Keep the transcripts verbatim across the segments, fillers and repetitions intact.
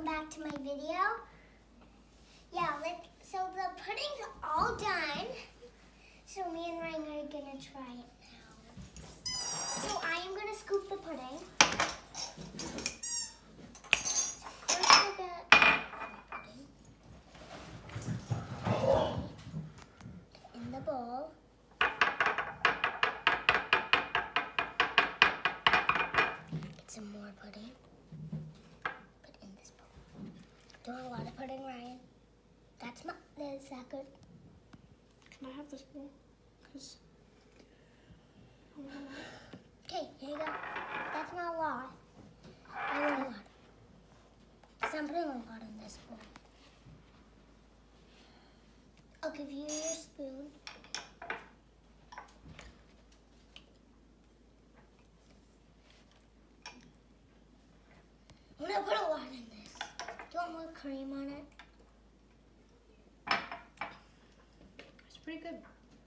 back to my video. Yeah, let, so the pudding's all done. So me and Ryan are gonna try it now. So I am gonna scoop the pudding. So first we're gonna pudding in the bowl. Get some more pudding. Put in this bowl. Don't a lot of pudding, Ryan. That's my. Is that good? Can I have this bowl? Cause. Okay, here you go. That's not a lot. I want a lot. So I'm putting a lot in this bowl. I'll give you your spoon. I'm gonna put a lot in this. Do you want more cream on it? It's pretty good.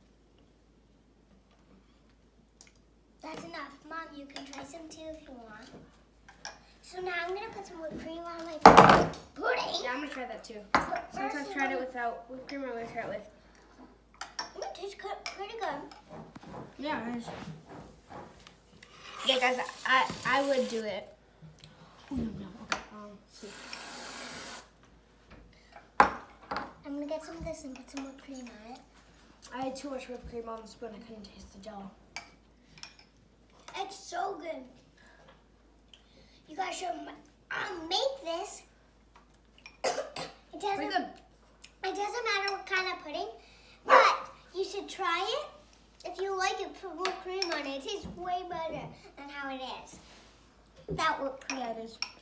That's enough. Mom, you can try some too if you want. So now I'm gonna put some whipped cream on my pudding. Yeah, I'm gonna try that too. But Since first I've tried I'm it without whipped cream, I'm gonna try it with. It tastes good, pretty good. Yeah, it is. Yeah, guys, I I would do it. Oh, no, no. Okay. Um, let's see. I'm gonna get some of this and put some whipped cream on it. I had too much whipped cream on the spoon. I couldn't taste the jello. It's so good. You guys should um, make this. It doesn't. Pretty good. It doesn't matter what kind of pudding, but you should try it. If you like it, put whipped cream on it. It tastes way better than how it is without whipped cream. Yeah, it is.